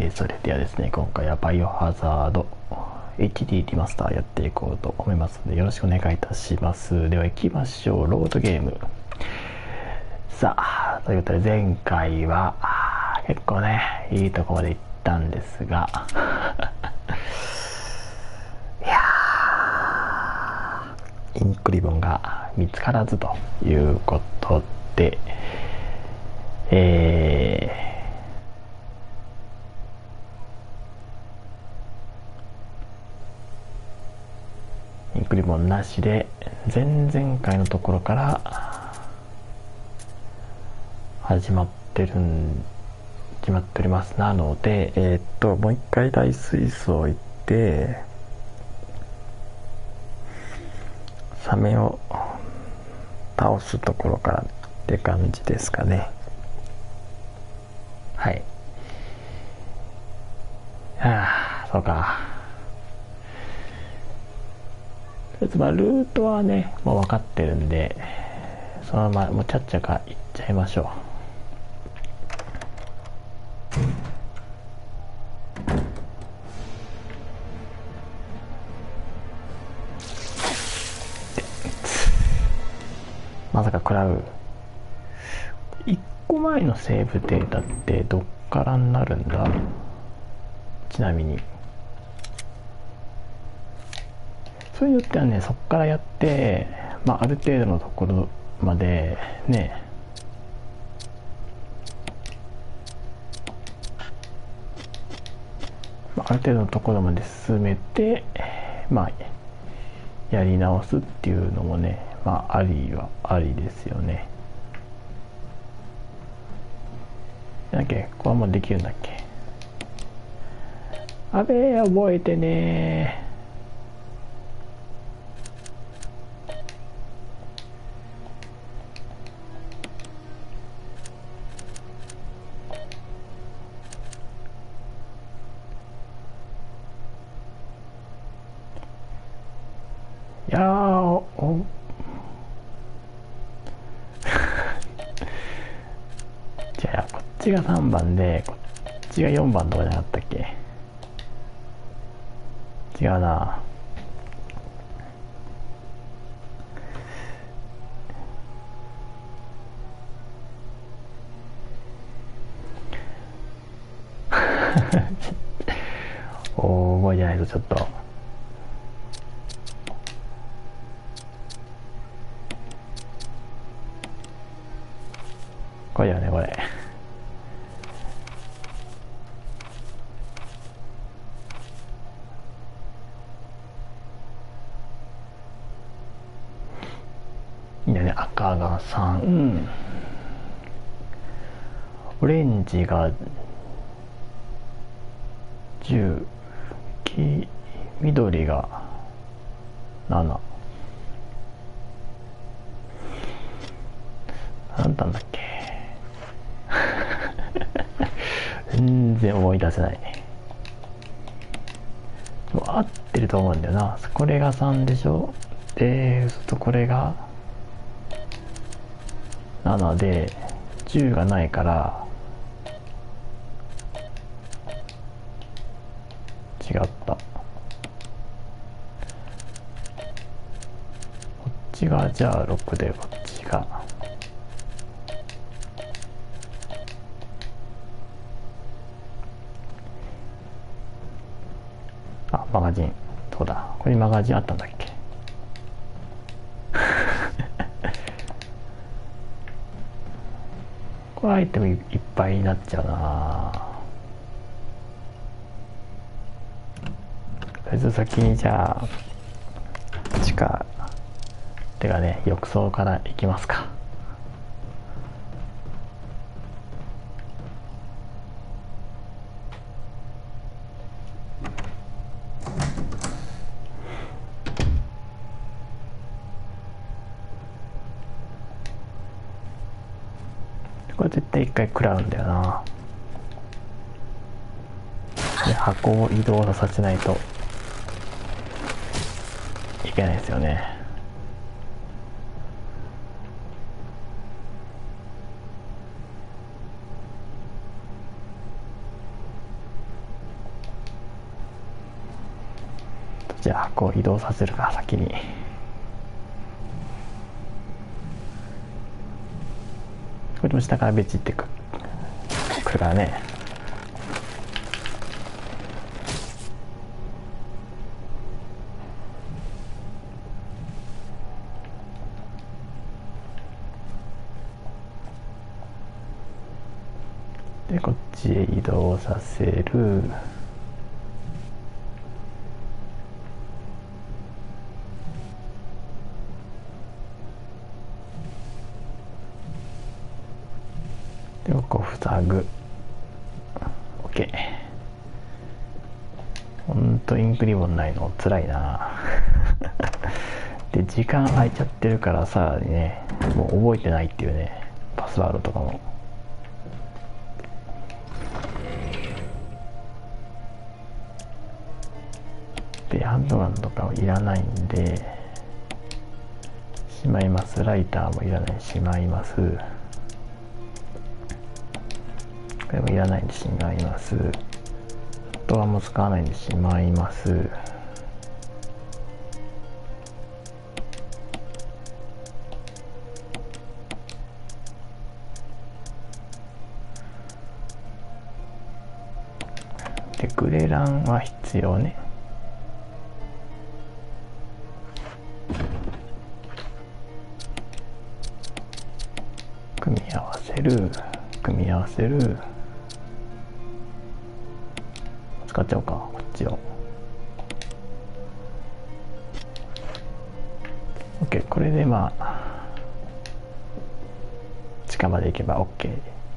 それではですね、今回はバイオハザード HD リマスターやっていこうと思いますので、よろしくお願いいたします。では行きましょう。ロードゲーム。さあ、ということで前回は結構ね、いいとこまで行ったんですがいやインクリボンが見つからずということで、インクリボンなしで前々回のところから始まっております。なのでもう一回大水槽行ってサメを倒すところからって感じですかね。はい。そうか。とりあえずルートはねもう分かってるんで、そのままもうちゃっちゃか行っちゃいましょう。まさか食らう。1個前のセーブデータってどっからになるんだ、ちなみに。それによってはね、そっからやって、ある程度のところまでね、ある程度のところまで進めて、やり直すっていうのもね、ありはありですよね。だっけ、ここはもうできるんだっけ。あべえ、覚えてねいやーじゃあこっちが3番でこっちが4番とかじゃなかったっけ。違うな。覚えてないとちょっと。これだよね、これ。いいよね。赤が3、オレンジが10、緑が7。何だったんだっけ。全然思い出せない。合ってると思うんだよな。これが3でしょ。で、これが7で10がないから違った。こっちがじゃあ6で、こっちがマガジン。そうだ、これにマガジンあったんだっけ。これアイテムいっぱいになっちゃうな。とりあえず先にじゃあ地下てかね、浴槽から行きますか。これ絶対一回食らうんだよな。で、箱を移動させないといけないですよね。 じゃあ箱を移動させるか、先に。これも下からベチってくるからね。でこっちへ移動させる。でここ塞ぐ。 OK。 ほんとインクリボンないのつらいなで時間空いちゃってるからさらにね、もう覚えてないっていうね、パスワードとかも。でハンドガンとかはいらないんでしまいます。ライターもいらないしまいます。これもいらないんでしまいます。ドアも使わないんでしまいます。でグレランは必要ね。組み合わせる、組み合わせる。使っちゃおうか、こっちを。 OK。 これでまあ地下まで行けば OK。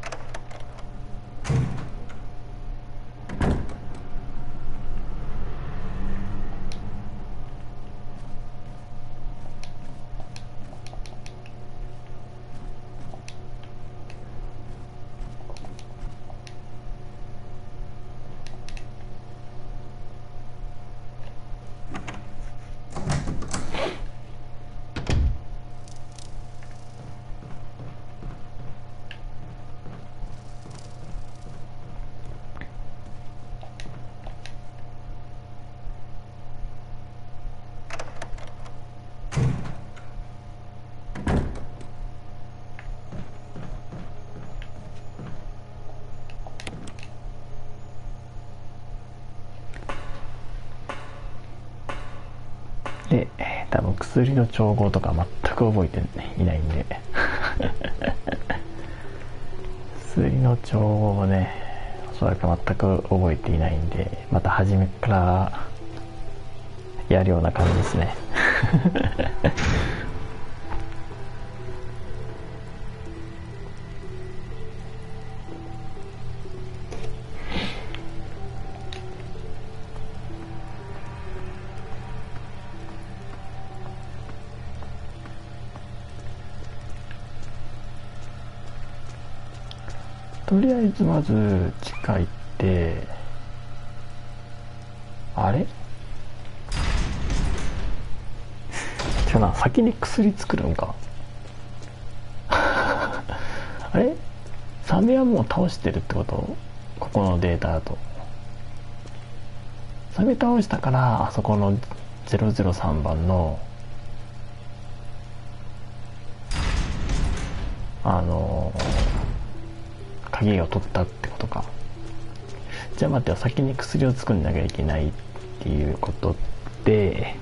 で多分薬の調合とか全く覚えていないんで薬の調合をね、おそらく全く覚えていないんで、また初めからやるような感じですねとりあえずまず地下行って、あれじゃあな、先に薬作るんかあれサメはもう倒してるってこと？ここのデータだとサメ倒したから、あそこの003番の鍵を取ったってことか。じゃあ待ってよ、先に薬を作んなきゃいけないっていうことで、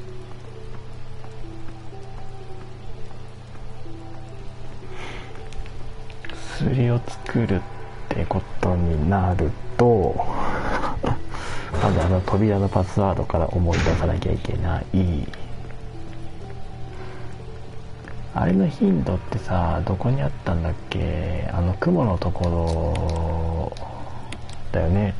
薬を作るってことになるとまず扉のパスワードから思い出さなきゃいけない。あれの頻度ってさ、どこにあったんだっけ？雲のところだよね。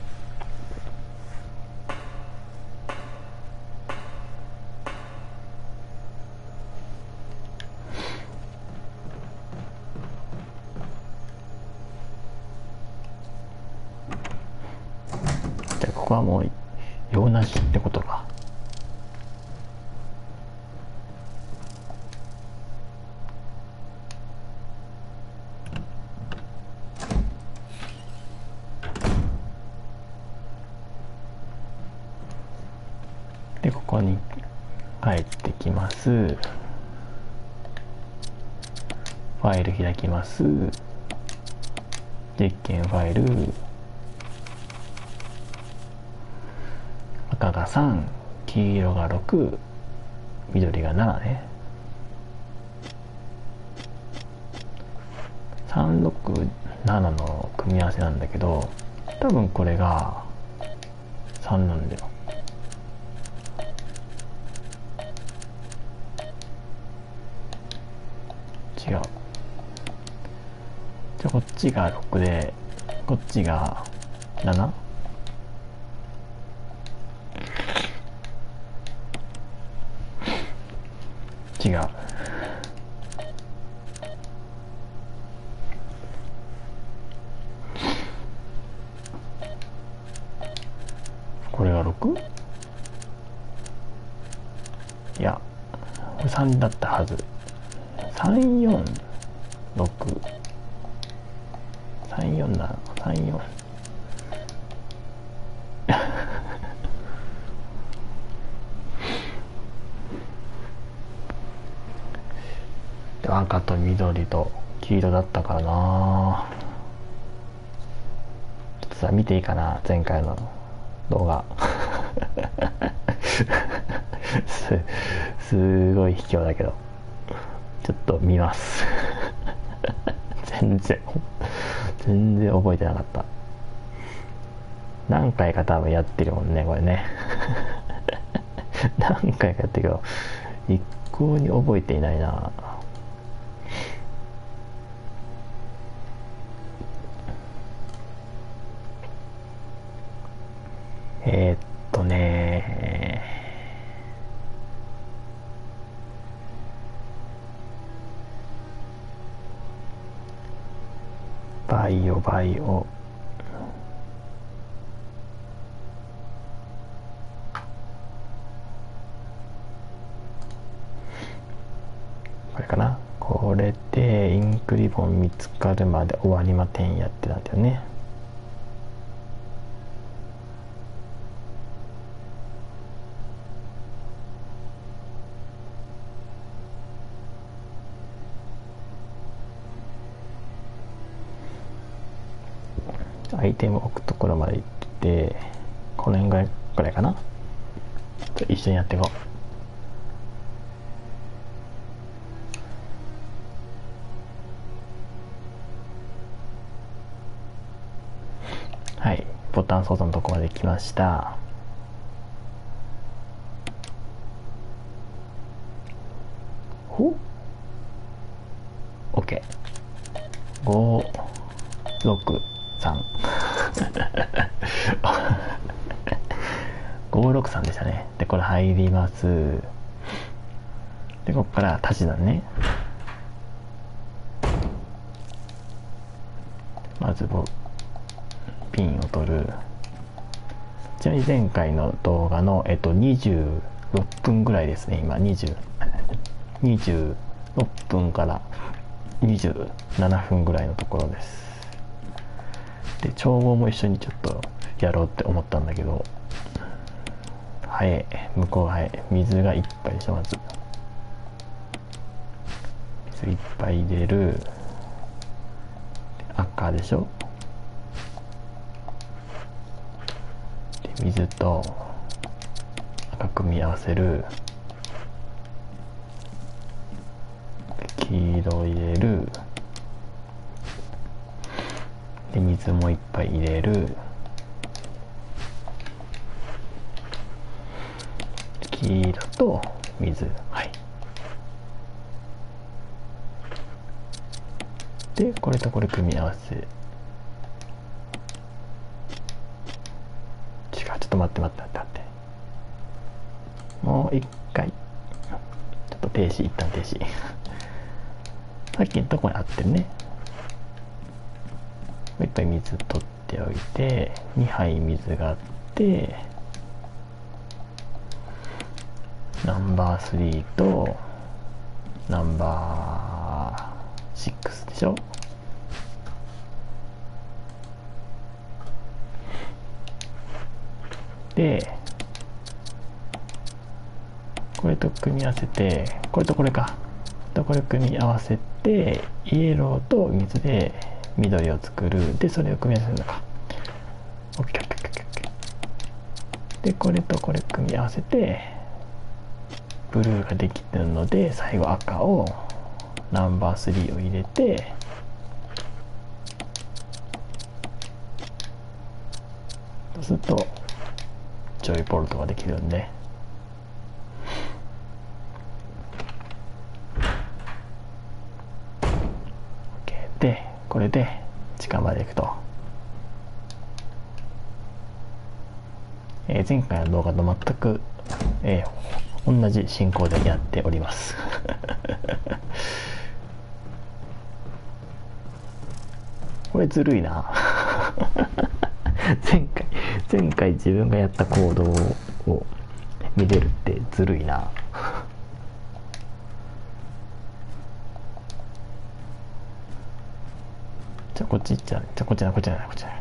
じゃあここはもう用なしってことか。ででここに帰ってきます。ファイル開きます。実験ファイル、赤が3、黄色が6、緑が7ね。367の組み合わせなんだけど、多分これが3なんだよ。違う。じゃあこっちが6でこっちが 7？ 違う。これが 6？ いや、これ3だったはず。346、34だ、34。赤と緑と黄色だったからな。ちょっとさ、見ていいかな、前回の動画。すごい卑怯だけどちょっと見ます。全然覚えてなかった。何回か多分やってるもんねこれね。何回かやってるけど一向に覚えていないな。バイオこれかな。これでインクリボン見つかるまで終わりまてんやってたんだよね。アイテム置くところまで行って、この辺ぐらいかな。一緒にやっていこう。はい、ボタン操作のところまで来ました。ほ OK。 563 563でしたね。でこれ入ります。でここから足し算ね。まずピンを取る。ちなみに前回の動画の26分ぐらいですね。今26分から27分ぐらいのところです。で調合も一緒にちょっとやろうって思ったんだけど、向こうが水がいっぱいでしょ。まず水いっぱい入れる。赤でしょ。で水と赤組み合わせる。黄色入れる。で水もいっぱい入れる。黄色と水、でこれとこれ組み合わせ。違う、ちょっと待って。もう一回ちょっと一旦停止。さっきのとこに合ってるね。もう一回水取っておいて、2杯水があって、ナンバー3とナンバー6でしょ。でこれと組み合わせて、これとこれかとこれ組み合わせて、イエローと水で緑を作る。でそれを組み合わせるのか。 OKOKOKOK。 でこれとこれ組み合わせてブルーができてるので、最後赤をナンバー3を入れて、そうするとジョイポルトができるんで、でこれで地下まで行くと、前回の動画と全く、同じ進行でやっておりますこれずるいな前回自分がやった行動を見れるってずるいなこっち行っちゃう。こっちじゃない。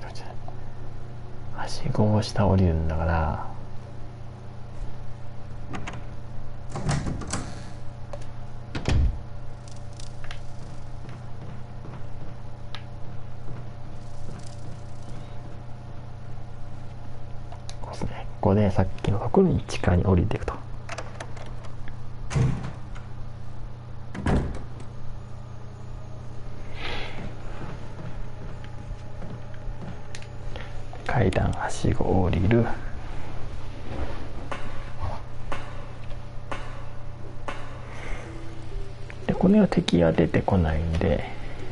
はしごを下降りるんだから、ここですね。ここでさっきのところに地下に降りていくと。階段はしごを降りる。でこの敵は出てこないんで、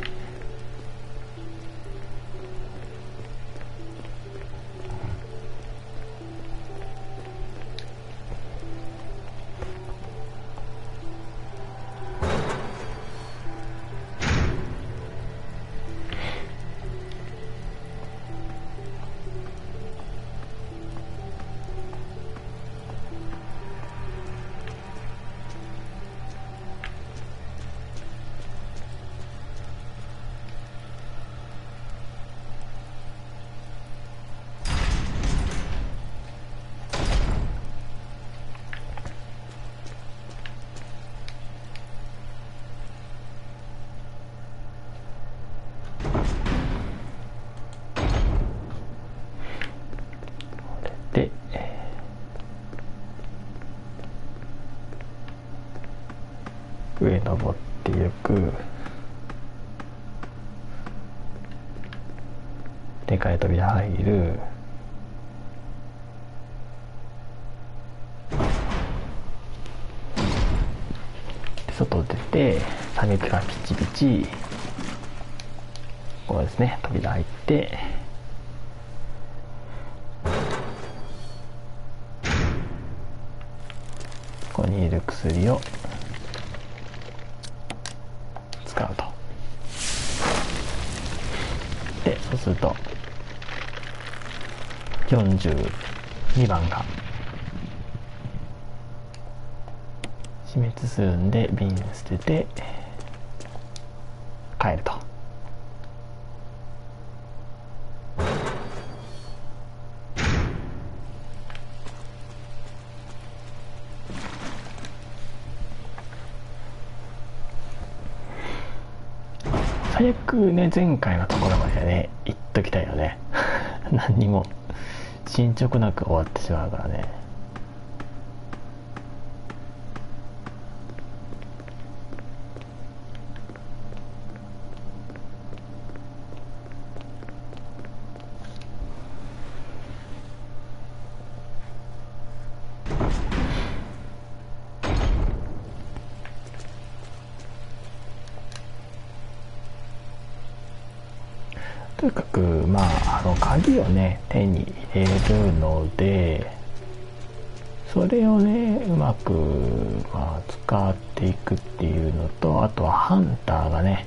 で上登っていく。でかい扉入る。で外出て射撃がピチピチ。ここですね、扉入って、ここにいる薬を使うと。でそうすると42番が死滅するんで瓶捨てて帰ると。最悪ね、前回のところまでね行っときたいよね何にも進捗なく終わってしまうからね。とにかくまあ鍵をね手に入れるので、それをねうまく、使っていくっていうのと、あとはハンターがね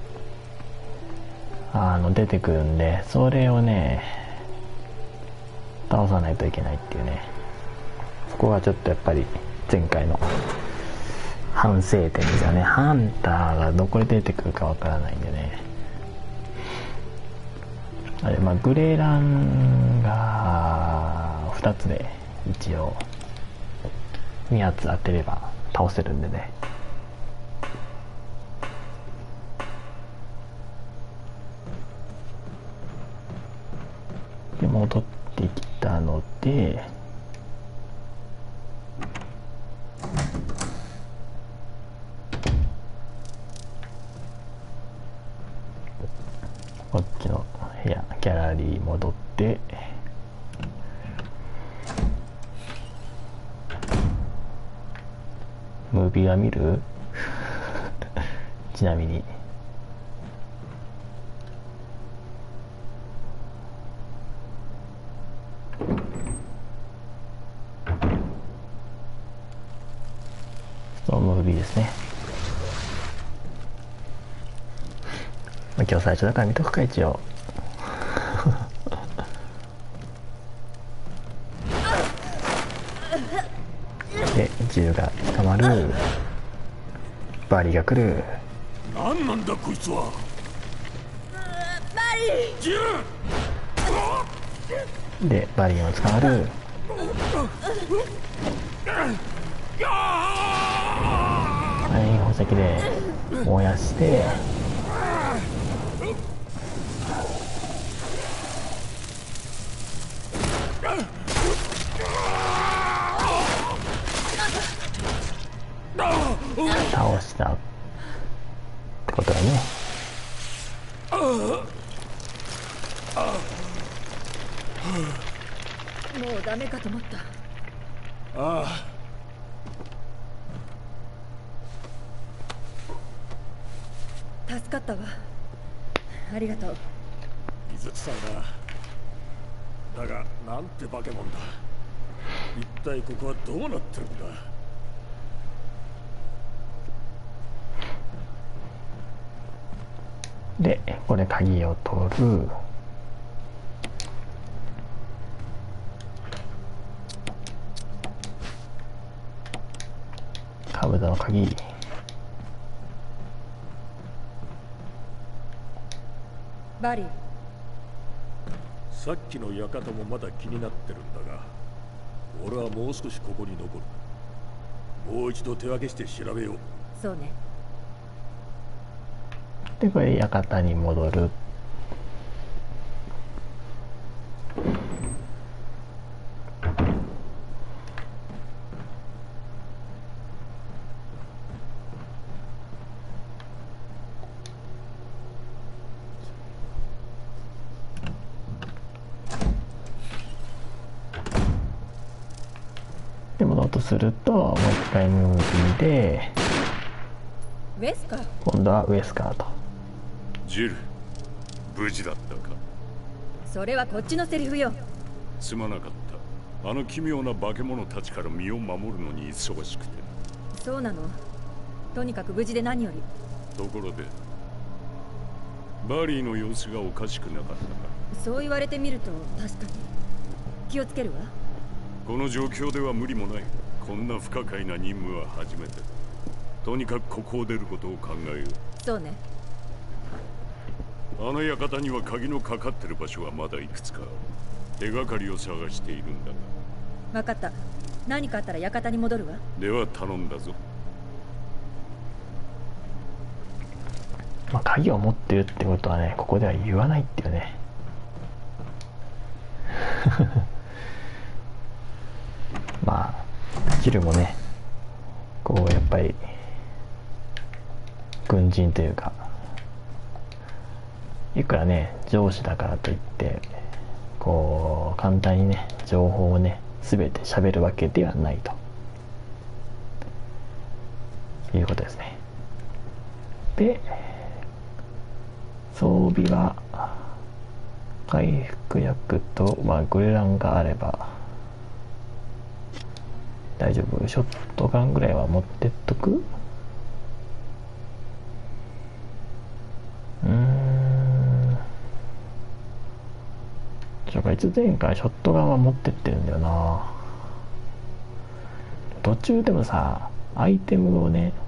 出てくるんで、それをね倒さないといけないっていうね、そこがちょっとやっぱり前回の反省点ですよね。ハンターがどこで出てくるかわからないんでね。あれグレーランが2つで一応 2発当てれば倒せるんでね。で戻ってきたので、こっちの部屋ギャラリー戻って、ムービーは見るちなみにそのムービーですね。まあ、今日最初だから見とくか一応で銃が捕まる、バリが来る。 何なんだこいつは。 バリー。 銃でバリが捕まる。はい、宝石で燃やして倒したってことだね。 もうダメかと思った。 ああ、 助かったわ。ありがとう。 水木さんだ。だがなんて化け物だ。一体ここはどうなってるんだ。 でこれ鍵を取る。カブトの鍵。 バリー。 さっきの館もまだ気になってるんだが、俺はもう少しここに残る。もう一度手分けして調べよう。 そうね。 でこれ館に戻る。で戻ろうとするともう一回ムービーでウェスカー。 今度はウエスカーと。 ジル、無事だったか。 それはこっちのセリフよ。 すまなかった。あの奇妙な化け物たちから身を守るのに忙しくて。 そうなの。とにかく無事で何より。 ところでバリーの様子がおかしくなかったか。 そう言われてみると確かに。気をつけるわ。 この状況では無理もない。こんな不可解な任務は初めて。とにかくここを出ることを考えよう。 そうね。 あの館には鍵のかかってる場所がまだいくつかある。手がかりを探しているんだが。 分かった。何かあったら館に戻るわ。 では頼んだぞ。 まあ鍵を持ってるってことはね、ここでは言わないっていうねまあジルもねこうやっぱり軍人というか、いくらね上司だからといってこう簡単にね情報をね全て喋るわけではないということですね。で装備は回復薬と、まあ、グレランがあれば大丈夫。ショットガンぐらいは持ってっとく。いつ前回ショットガンは持ってってるんだよな。途中でもさアイテムをね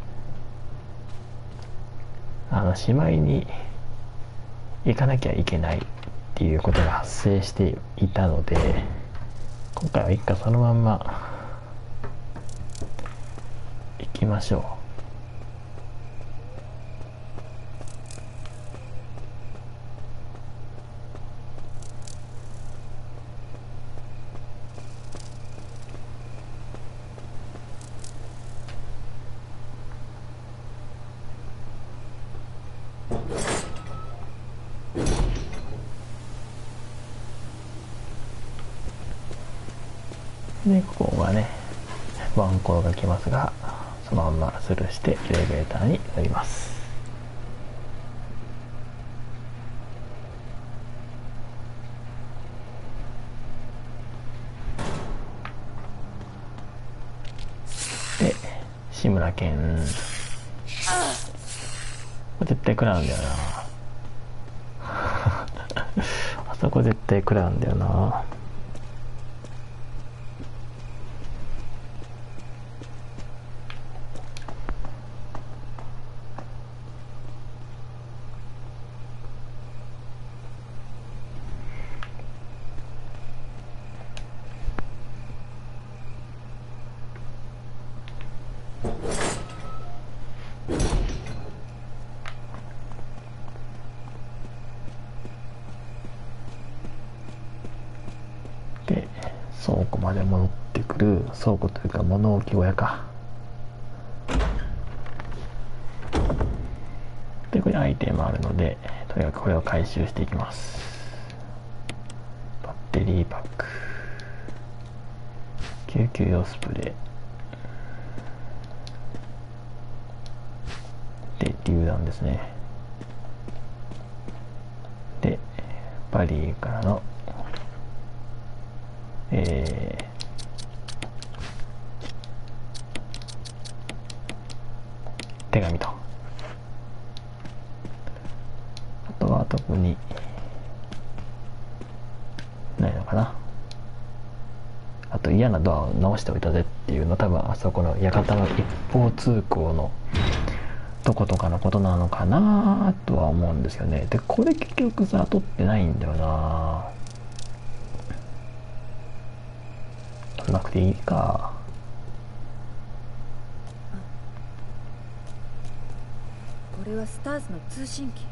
しまいに行かなきゃいけないっていうことが発生していたので、今回は一回そのまんまましょう。でここがねワンコロが来ますが、そのまんまスルーしてエレベーターに乗ります。で志村けん絶対食らうんだよなあそこ絶対食らうんだよな。で倉庫まで戻ってくる、倉庫というか物置小屋か。でこれアイテムあるので、とにかくこれを回収していきます。バッテリーパック、救急用スプレーで榴弾ですね。でバリーからの手紙と、あとは特にないのかな。あと嫌なドアを直しておいたぜっていうの、多分あそこの館の一方通行のとことかのことなのかなとは思うんですよね。でこれ結局さ取ってないんだよな。取らなくていいか。 これはスターズの通信機。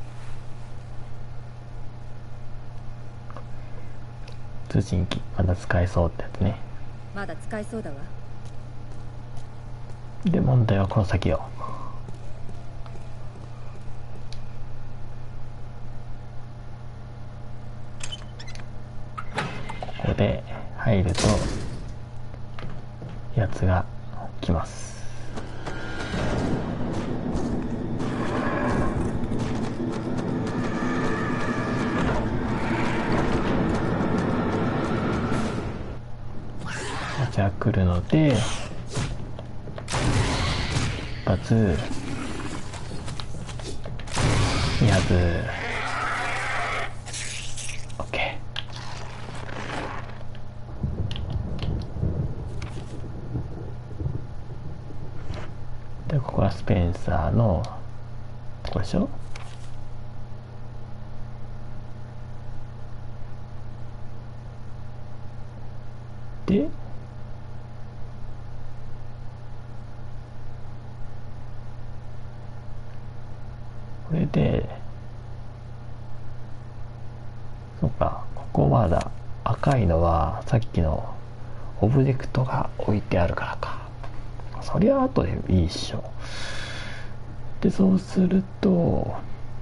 通信機まだ使えそうってやつね。 まだ使えそうだわ。 で問題はこの先よ。ここで入るとやつが来ます。じゃあ来るので一発2発 OK。 でここはスペンサーのとこでしょ。でこれでそうか、ここまだ赤いのはさっきのオブジェクトが置いてあるからか。そりゃ後でいいっしょ。でそうすると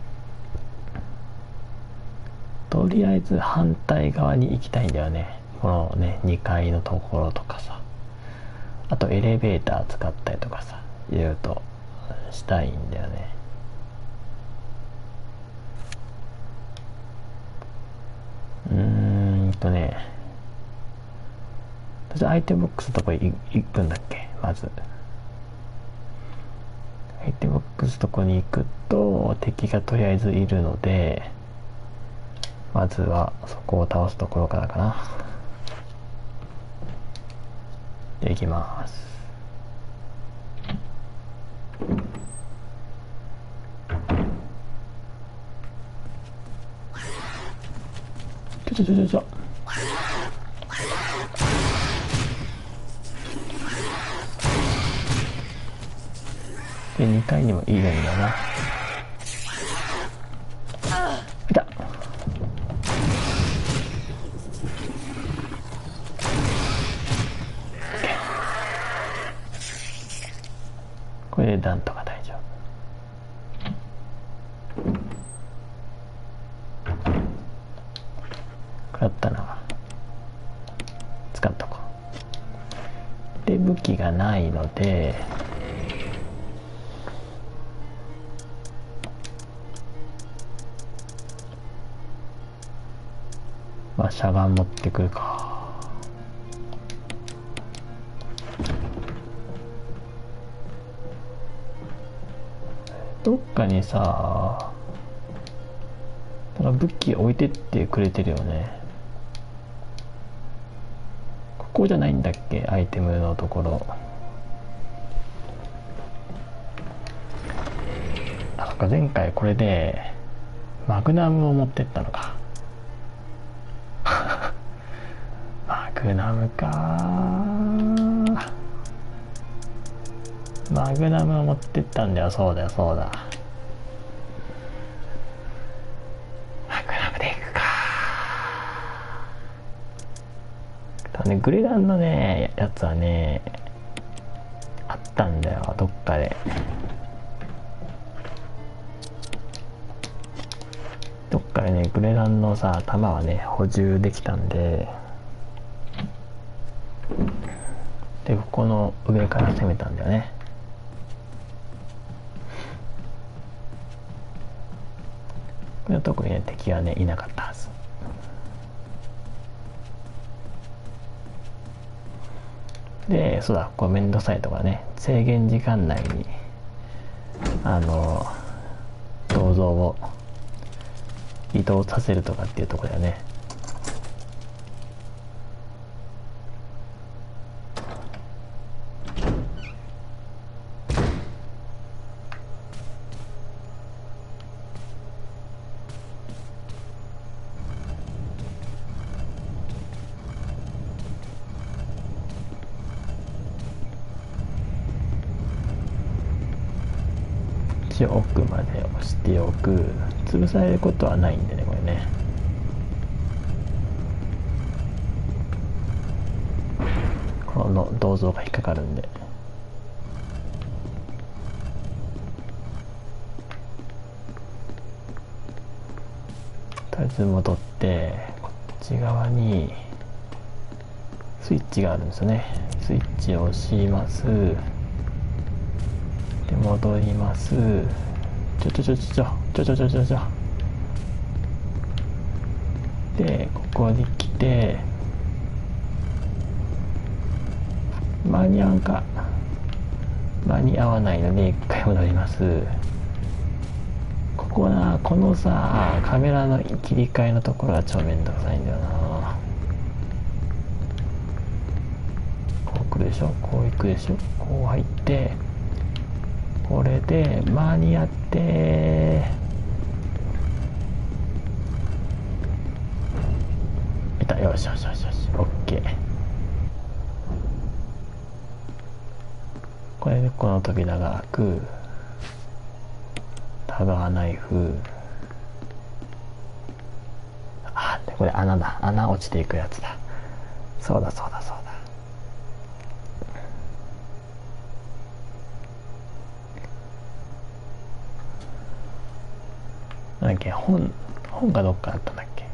とりあえず反対側に行きたいんだよね。このね2階のところとかさ、あとエレベーター使ったりとかさ、いろいろとしたいんだよね。ね、アイテムボックスのとこに行くんだっけ。まずアイテムボックスのとこに行くと敵がとりあえずいるので、まずはそこを倒すところからかな。で行きます。ちょで2階にもいるんだな。いた。これでなんとか大丈夫。食らったな。使っとこう。で武器がないのでまあしゃがん持ってくるか。どっかにさ武器置いてってくれてるよね。ここじゃないんだっけ、アイテムのところ。あ、そっか、前回これでマグナムを持ってったのか。マグナムか。マグナムを持ってったんだよ。そうだよ、そうだ。マグナムでいくか。多分ね、グレランのねやつはねあったんだよ、どっかで。どっかでねグレランのさ弾はね補充できたんで、でここの上から攻めたんだよね。これは特にね敵はねいなかったはず。でそうだ、こうめんどくさいとかね、制限時間内に銅像を移動させるとかっていうところだよね。一応奥まで押しておく。潰されることはないんでね、これね。この銅像が引っかかるんで。とりあえず戻って、こっち側にスイッチがあるんですよね。スイッチを押します。で戻ります。でここに来て、間に合うか間に合わないので一回戻ります。ここな、このさカメラの切り替えのところが超めんどくさいんだよな。こう来るでしょ、こう行くでしょ、こう入って、これで間に合っていた。よしよしよしよし、オッケー。これでこの扉が開く。タガーナイフ。あ、でこれ穴だ。穴落ちていくやつだ。そうだそうだそうだ。なんだっけ、本がどっかあったんだっけ。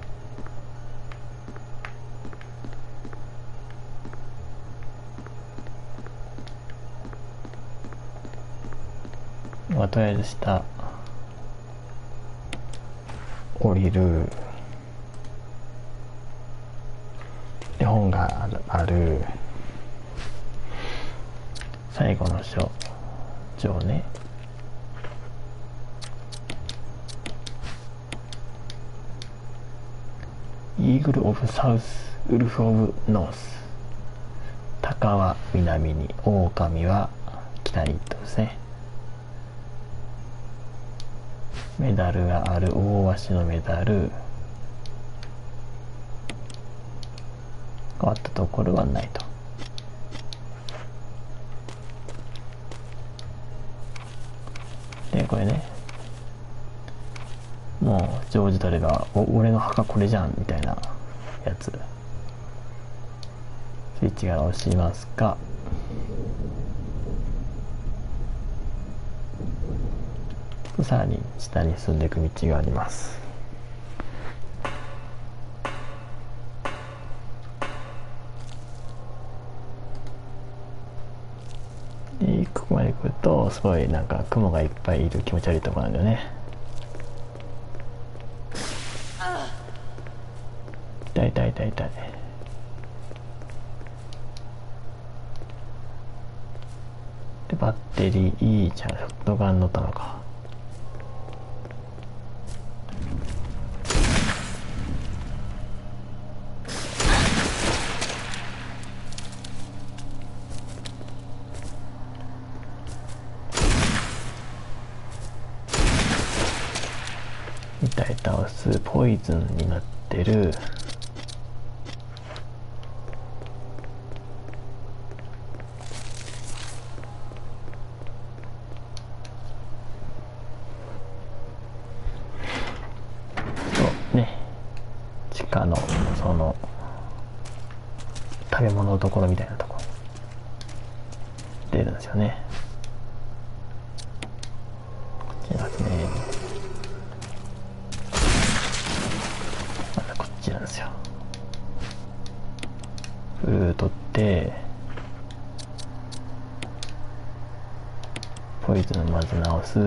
まあ、とりあえず下降りる。で本がある。最後の章ね。イーグル・オブ・サウス、ウルフ・オブ・ノース。鷹は南に、狼は北にとですね。メダルがある。大鷲のメダル。変わったところはないと。 でこれね、もうジョージ取れば俺の墓これじゃんみたいなやつ。スイッチが押しますか。さらに下に進んでいく道があります。でここまで来るとすごいなんか雲がいっぱいいる気持ち悪いところなんだよね。痛い痛い痛い痛い。でバッテリーいいじゃん。ショットガン乗ったのか。痛い倒す。ポイズンになってる。地下のその食べ物のところみたいなところ出るんですよね。こっちですね。まだこっちなんですよ。ブルー取ってポイズンまず直す。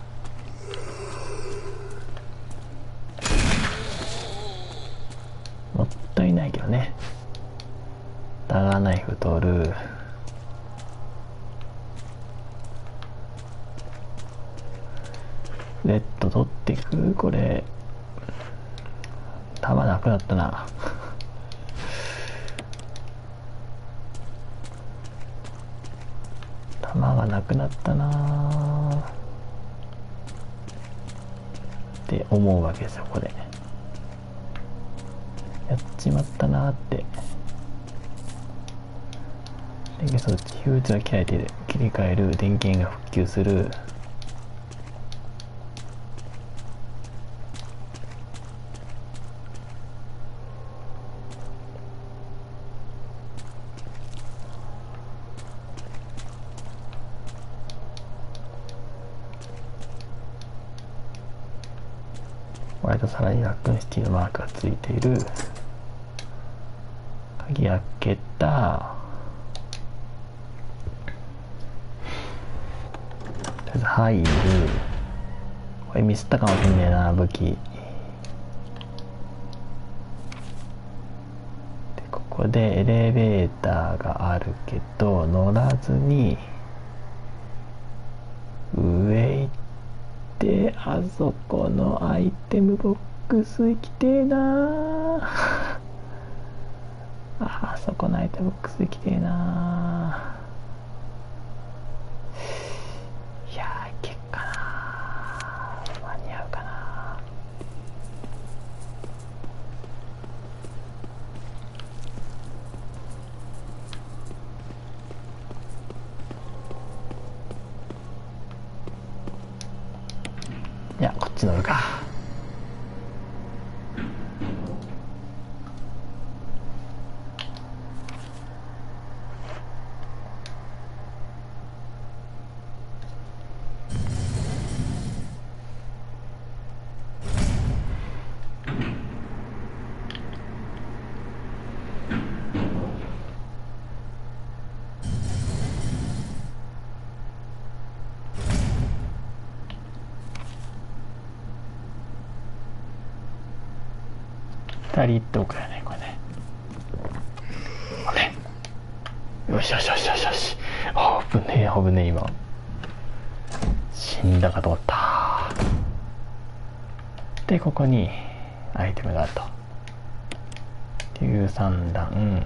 もったいないけどね。ダガーナイフ取る。レッド取っていく。これ弾なくなったな。弾がなくなったなって思うわけですよ。これやっちまったなーって。電源装置フューズが切られている。切り替える。電源が復旧する。ホワイトサラにラックンシティのマークがついている。鍵開けた。とりあえず入る。これミスったかもしんねえな、武器。でここでエレベーターがあるけど乗らずに上行ってあそこのアイテムボックス行きてえなあそこのアイテムボックス行きてえな。いやーいけっかな。間に合うかな。いやこっち乗るか。2人っておくやねこれね。よしよしよしよしよし。危ねえ危ねえ。今死んだかと思った。でここにアイテムがあると。硫酸弾。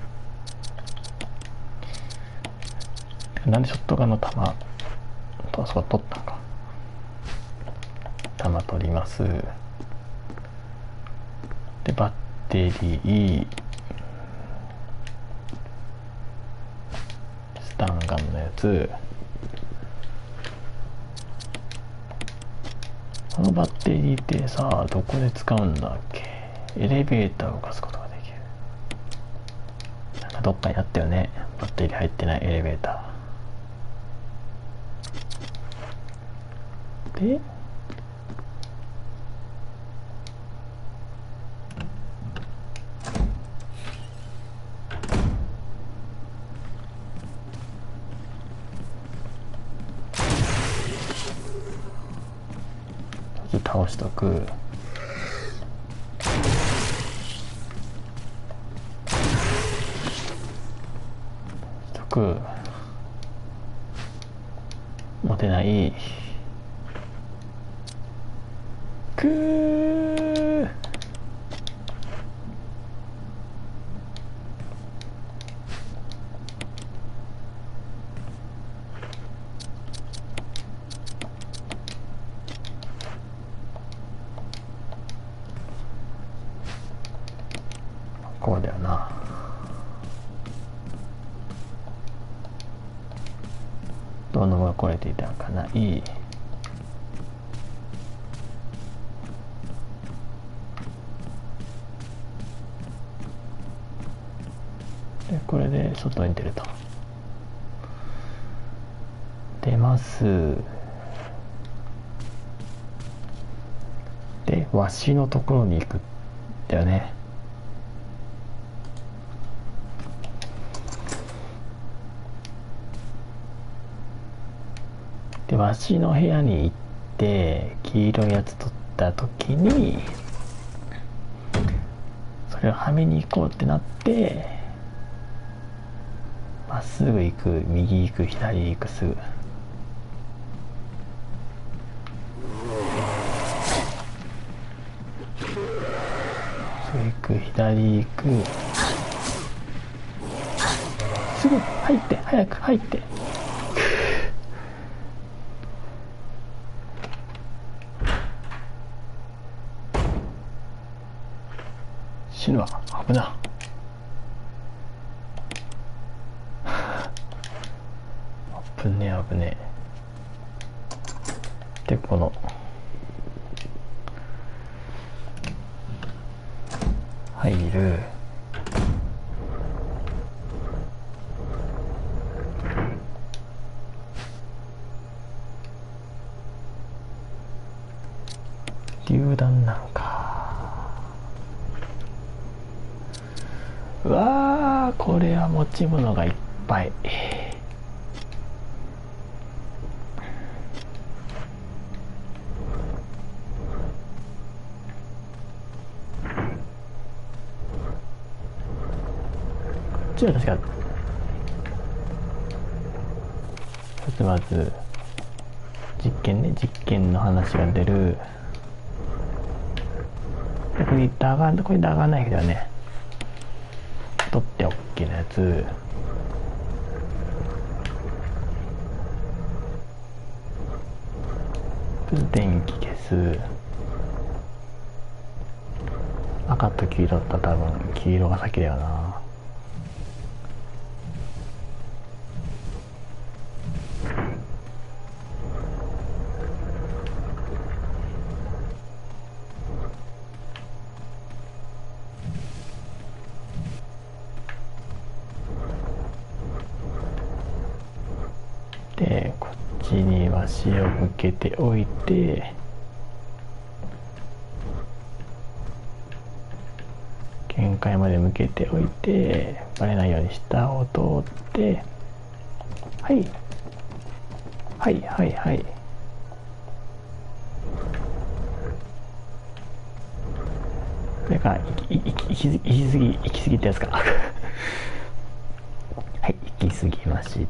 なんでショットガンの弾とあそこ取ったのか。弾取ります。でバッテリースタンガンのやつ。 このバッテリーってさ、どこで使うんだっけ。エレベーターを動かすことができる。なんかどっかにあったよね、バッテリー入ってないエレベーターで、倒しとく。持てない。くー。こうだよな。どのが壊れていたのかな。いい。でこれで外に出ると。出ます。でわしのところに行くんだよね。でわしの部屋に行って黄色いやつ取った時にそれをはめに行こうってなって、まっすぐ行く、右行く、左行く、すぐ。行く、左行く、すぐ入って、早く入って。死ぬわ、危な。危ねえ危ねえ。でこの入る。榴弾なんか。うわー、これは持ち物がいっぱい。こっちは確かまず実験ね、実験の話が出る。ここにダガ、これダガないけどね、取って OK なやつ。電気消す。赤と黄色だったら多分黄色が先だよな。でこっちに足を向けておいて、限界まで向けておいて、バレないように下を通って、はいはいはいはい。これか、行き過ぎってやつか。はい、行き過ぎました。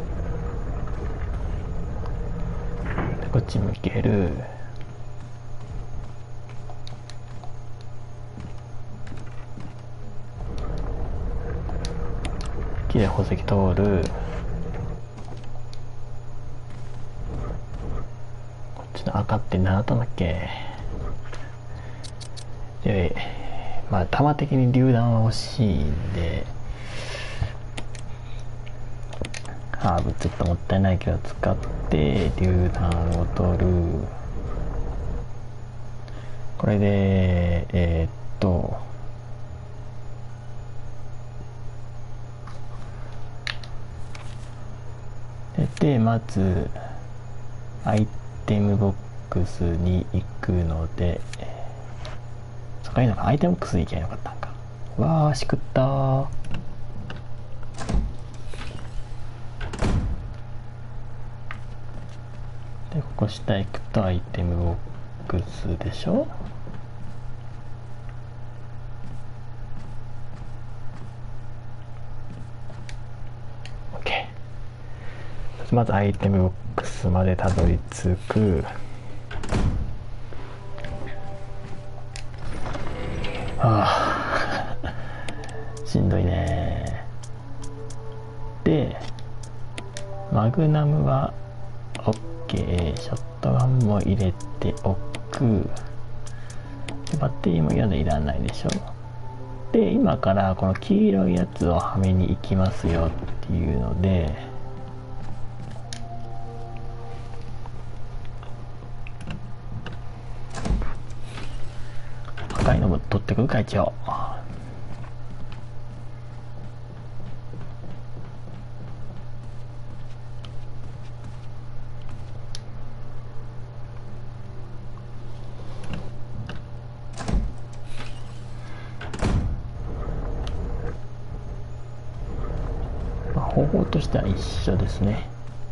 こっち向ける。 きで宝石通る。こっちの赤って何だったんだっけ。でまあ弾的に榴弾は欲しいんで、ハーブちょっともったいないけど使って榴弾を取る。これででまずアイテムボックスに行くので、そこいいのか、アイテムボックスに行けばよかったんか。わあしくったー。でここ下行くとアイテムボックスでしょ。まずアイテムボックスまでたどり着く。ああしんどいね。でマグナムは OK、 ショットガンも入れておく。バッテリーもいらないでしょ。で今からこの黄色いやつをはめに行きますよっていうので、赤いのも取ってくるか一応。方法としては一緒ですね。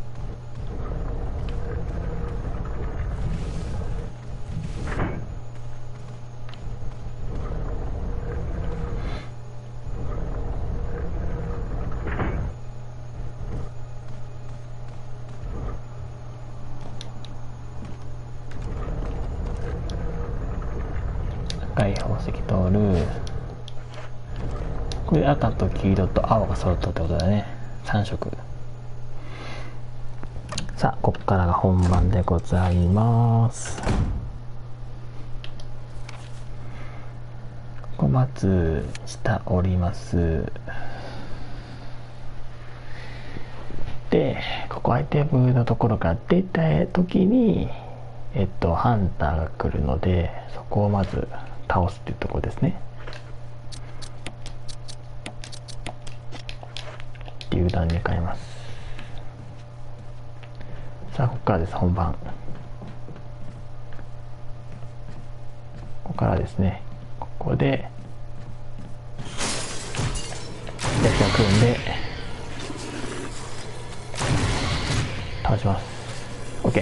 赤い宝石通る。これ赤と黄色と青が揃ったってことだね。3色。さあここからが本番でございます。ここまず下降ります。でここアイテムのところから出た時にハンターが来るので、そこをまず倒すっていうところですね。榴弾に変えます。さあここからです本番。ここからですね。ここで敵が来るんで倒します。 OK。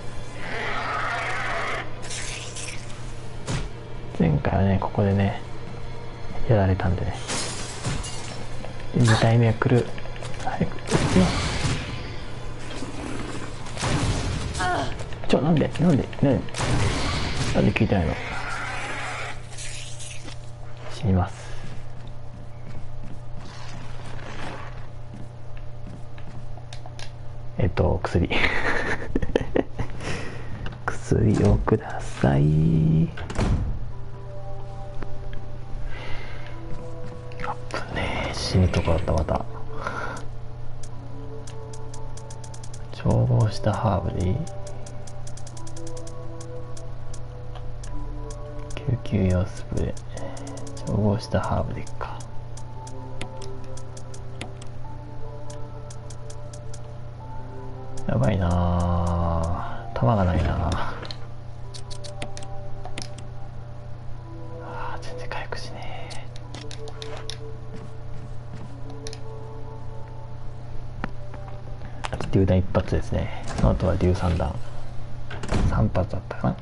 前回はねここでねやられたんでね、2体目が来る。早く撃ってよ。なんで聞いてないの。死にます。薬薬をください。あぶねえ、死ぬとこだった。また調合したハーブでいい。救急用スプレー、調合したハーブでいくか。やばいなあ、弾がないなあ。全然回復しねえ。榴弾1発ですね。その後は13弾3発だったかな。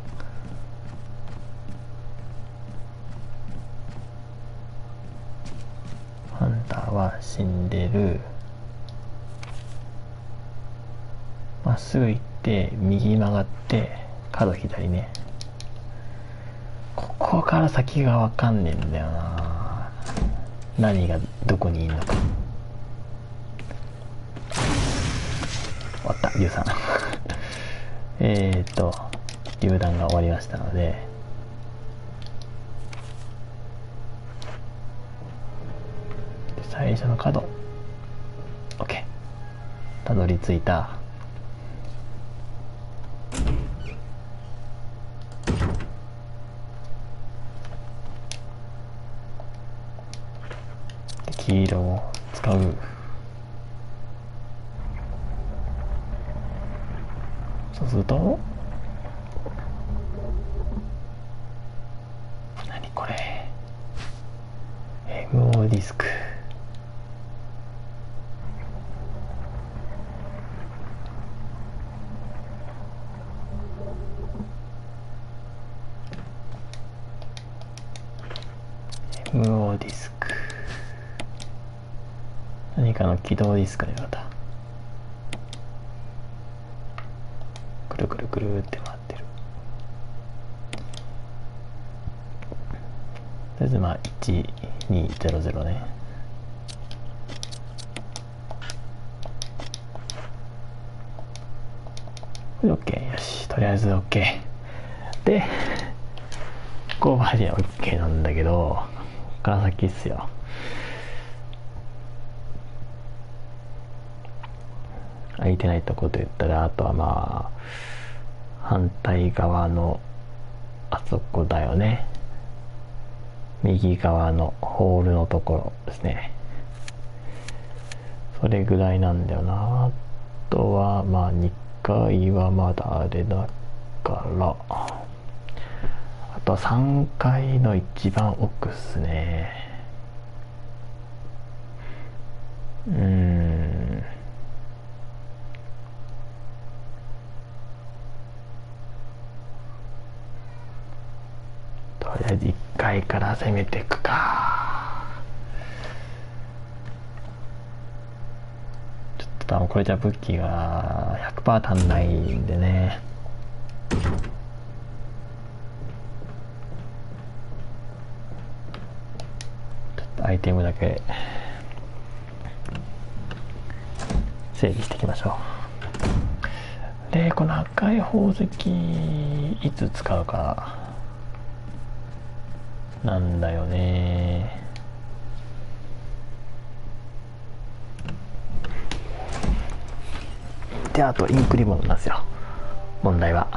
ハンターは死んでる。まっすぐ行って右曲がって角左ね。ここから先が分かんねえんだよな、何がどこにいるのか。 13遊覧が終わりましたので、最初の角 OK、 たどり着いた。で黄色を使う。そうすると何これ、 MO ディスク。MO ディスク、何かの起動ディスクのようだ。くるくるくるって回ってる。とりあえずまあ1200ね。これ OK。 よし、とりあえず OK で、ここまでは OK なんだけど、こっから先っすよ。空いてないとこと言ったら、あとはまあ反対側のあそこだよね。右側のホールのところですね。それぐらいなんだよな。あとはまあ2階はまだあれだから、あとは3階の一番奥っすね。とりあえず1階から攻めていくか。ちょっと多分これじゃ武器が 100% 足んないんでね。ちょっとアイテムだけ整理していきましょう。でこの赤い宝石いつ使うかなんだよね。であとインクリボンなんですよ、問題は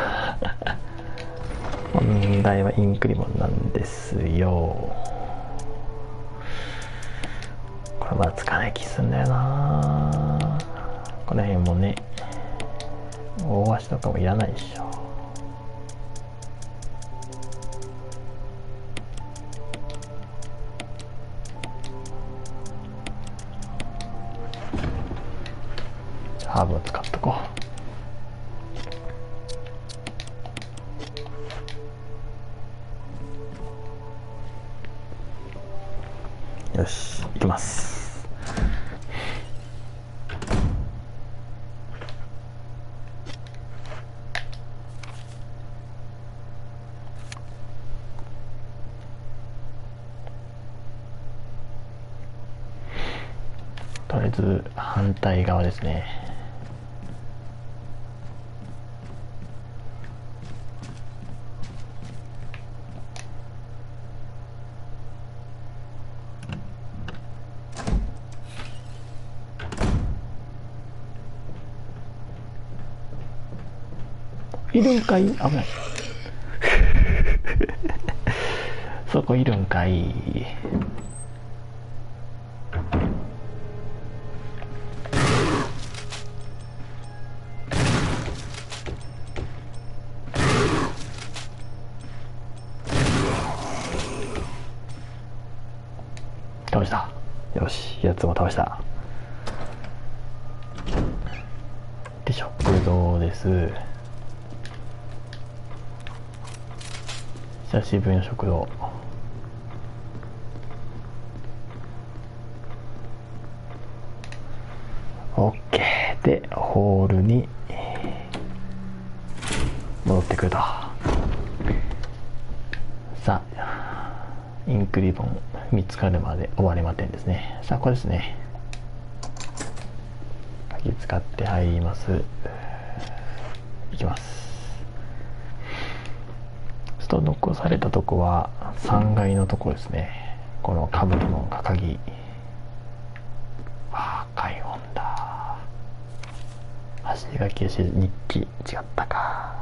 問題はインクリボンなんですよ。これまだつかない気すんだよな。この辺もね、大足とかもいらないでしょ。ハーブを使っとこう。よし、いきます。とりあえず反対側ですね。いるんかい、危ないそこいるんかい。倒した。よし、やつも倒した。で食堂です。久しぶりの食堂。OK でホールに戻ってくると。さあインクリボン見つかるまで終わりませんですね。さあこれですね。 鍵使って入ります。いきます。ちょっと残されたとこは3階のとこですね。この兜の鍵。開本だ。走り書きし日記違ったか。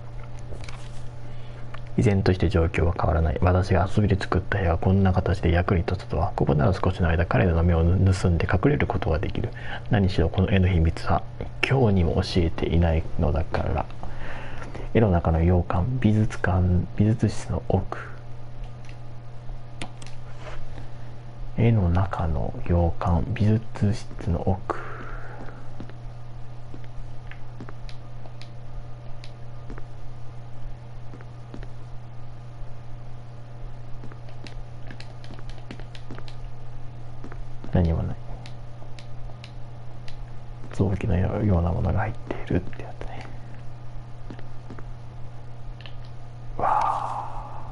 依然として状況は変わらない。私が遊びで作った部屋がこんな形で役に立つとは。ここなら少しの間彼らの目を盗んで隠れることができる。何しろこの絵の秘密は今日にも教えていないのだから。絵の中の洋館、美術室の奥。絵の中の洋館、美術室の奥。何もない。臓器のようなものが入っているってやつね。わあ。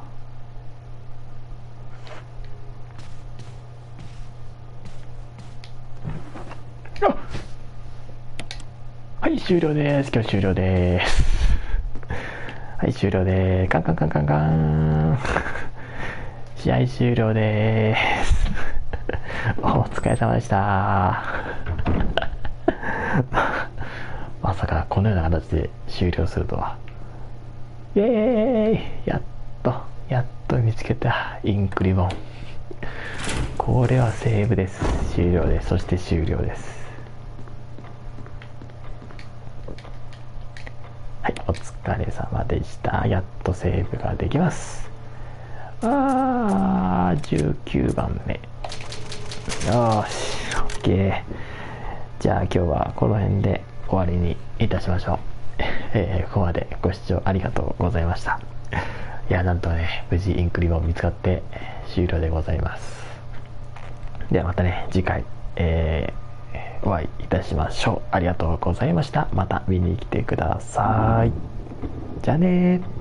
はい、終了です。今日終了です。はい、終了です。カンカンカンカンカン。試合終了です。お疲れ様でした。まさかこのような形で終了するとは。イエーイ、やっと見つけたインクリボン。これはセーブです。終了です。そして終了です。はい、お疲れ様でした。やっとセーブができます。19番目。よーし、OK。じゃあ今日はこの辺で終わりにいたしましょう。ここまでご視聴ありがとうございました。いや、なんとね、無事インクリボン見つかって終了でございます。ではまたね、次回、お会いいたしましょう。ありがとうございました。また見に来てください。じゃあねー。